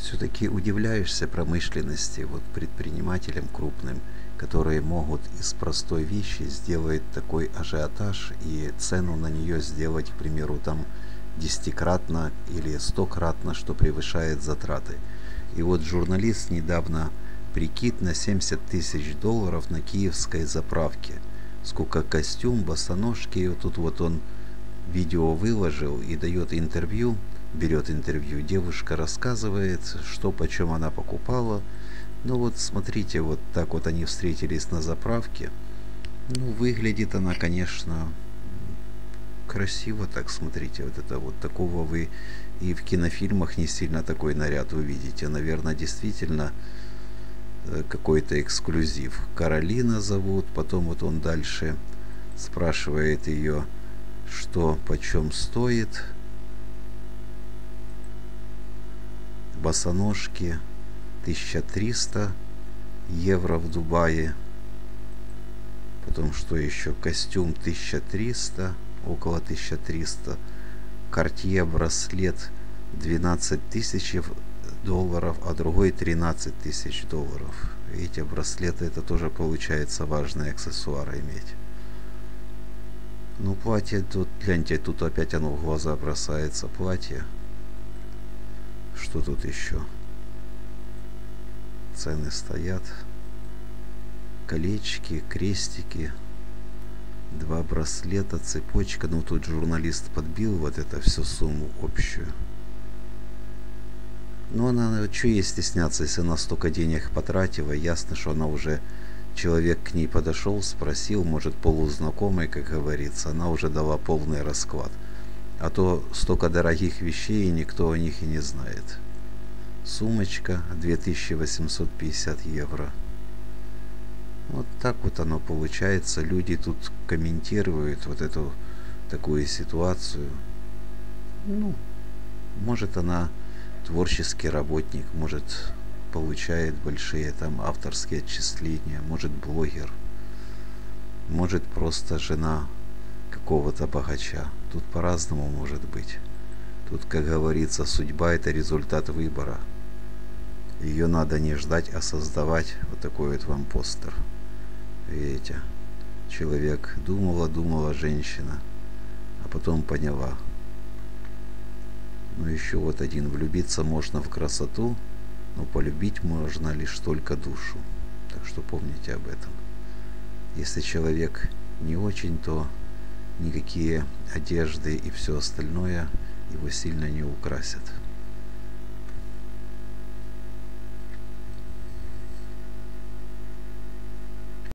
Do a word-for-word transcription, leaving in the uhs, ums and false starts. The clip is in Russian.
Все-таки удивляешься промышленности, вот предпринимателям крупным, которые могут из простой вещи сделать такой ажиотаж и цену на нее сделать, к примеру, там десятикратно или стократно, что превышает затраты. И вот журналист недавно прикид на семьдесят тысяч долларов на киевской заправке. Сколько костюм, босоножки, и вот тут вот он видео выложил и дает интервью, берет интервью, девушка рассказывает, что почем она покупала. Ну вот смотрите, вот так вот они встретились на заправке. Ну, выглядит она, конечно, красиво так, смотрите, вот это вот, такого вы и в кинофильмах не сильно такой наряд увидите. Наверное, действительно какой-то эксклюзив. Каролина зовут, потом вот он дальше спрашивает ее, что почем стоит. Босоножки тысяча триста евро в Дубае. Потом что еще? Костюм тысяча триста, около тысячи триста. Cartier браслет двенадцать тысяч долларов, а другой тринадцать тысяч долларов. Видите, браслеты, это тоже получается важный аксессуар иметь. Ну, платье тут, гляньте, тут опять оно в глаза бросается, платье. Что тут еще? Цены стоят. Колечки, крестики, два браслета, цепочка. Ну, тут журналист подбил вот это всю сумму общую. Ну, она, что ей стесняться, если она столько денег потратила? Ясно, что она уже... Человек к ней подошел, спросил, может, полузнакомый, как говорится. Она уже дала полный расклад. А то столько дорогих вещей, и никто о них и не знает. Сумочка две тысячи восемьсот пятьдесят евро. Вот так вот оно получается. Люди тут комментируют вот эту такую ситуацию. Ну, может, она творческий работник, может, получает большие там авторские отчисления, может, блогер, может, просто жена какого-то богача. Тут по-разному может быть. Тут, как говорится, судьба — это результат выбора. Ее надо не ждать, а создавать. Вот такой вот вам постер. Видите? Человек думала, думала женщина, а потом поняла. Ну, еще вот один. Влюбиться можно в красоту, но полюбить можно лишь только душу. Так что помните об этом. Если человек не очень, то никакие одежды и все остальное его сильно не украсят.